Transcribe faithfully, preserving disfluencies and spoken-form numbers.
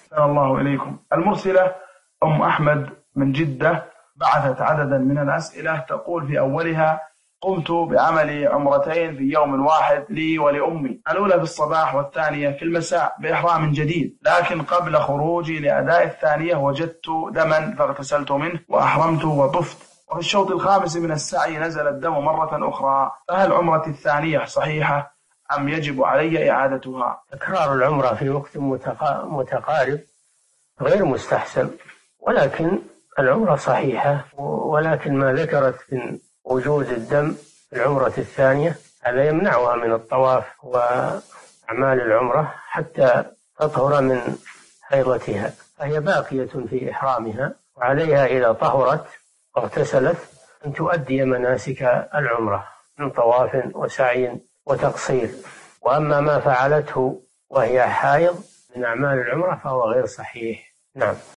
أحسن الله إليكم. المرسلة أم أحمد من جدة بعثت عددا من الأسئلة، تقول في أولها: قمت بعمل عمرتين في يوم واحد لي ولأمي، الأولى في الصباح والثانية في المساء بإحرام جديد، لكن قبل خروجي لأداء الثانية وجدت دما فاغتسلت منه وأحرمت وطفت، وفي الشوط الخامس من السعي نزل الدم مرة أخرى، فهل عمرتي الثانية صحيحة أم يجب علي إعادتها؟ تكرار العمرة في وقت متقارب غير مستحسن، ولكن العمرة صحيحة، ولكن ما ذكرت من وجود الدم في العمرة الثانية هذا يمنعها من الطواف وأعمال العمرة حتى تطهر من حيضتها، فهي باقية في إحرامها، وعليها إذا طهرت واغتسلت أن تؤدي مناسك العمرة من طواف وسعي وتقصير. وأما ما فعلته وهي حائض من أعمال العمرة فهو غير صحيح. نعم.